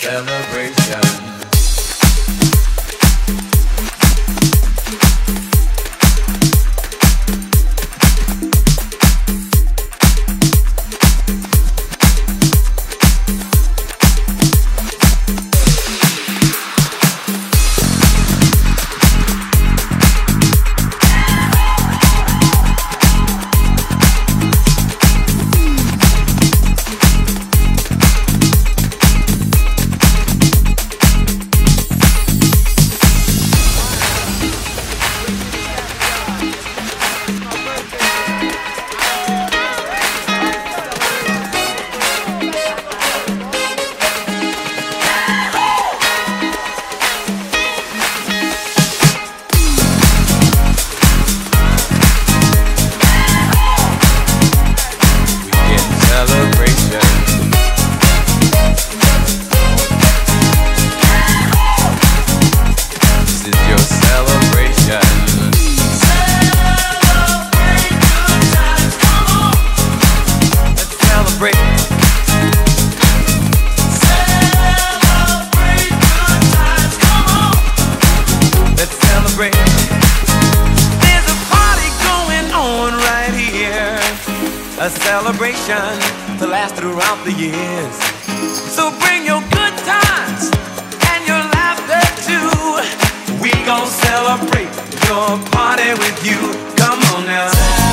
celebration. A celebration to last throughout the years. So bring your good times and your laughter too. We gon' celebrate your party with you. Come on now.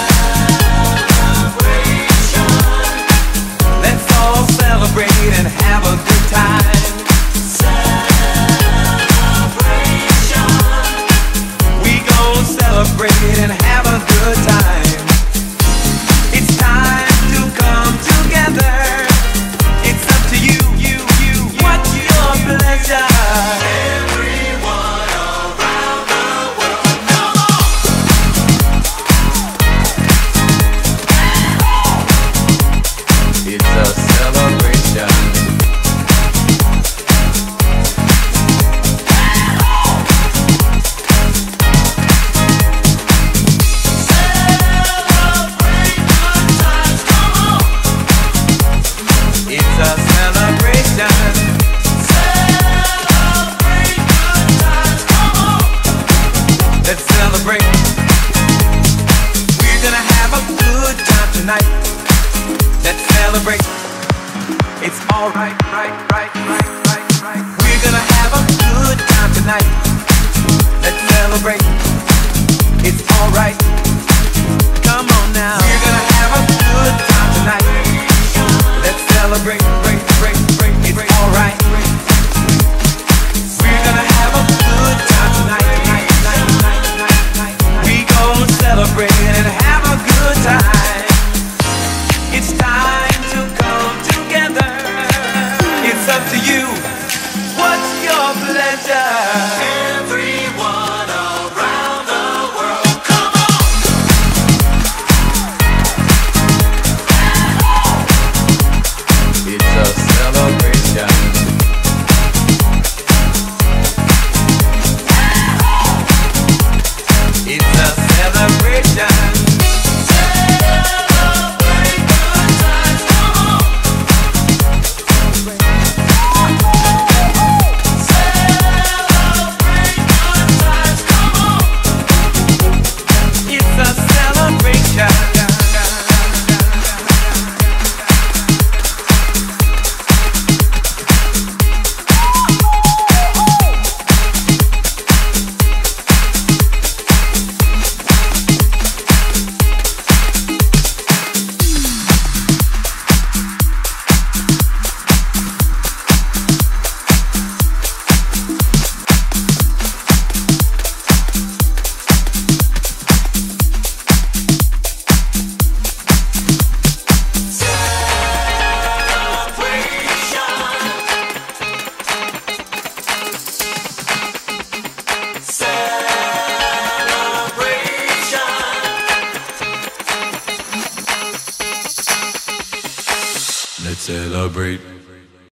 Celebration. Let's all celebrate and have a good time. Celebration. We gon' celebrate and have a good time. It's time to come together. It's up to you. What's your pleasure? Everyone around the world, come on! It's a celebration. Let's celebrate. We're gonna have a good time tonight. Let's celebrate. It's alright, right. We're gonna have a good time tonight. Let's celebrate. It's alright. Come on now. We're gonna have a good time tonight. Let's celebrate. It's alright. We're gonna have a good time tonight. We gon' celebrate and have a good time. It's time to come together. It's up to you. What's your pleasure? Everyone around the world, come on! It's a celebration. It's a celebration. Celebrate good times, come on. Celebrate good times, come on. It's a celebration. Let's celebrate.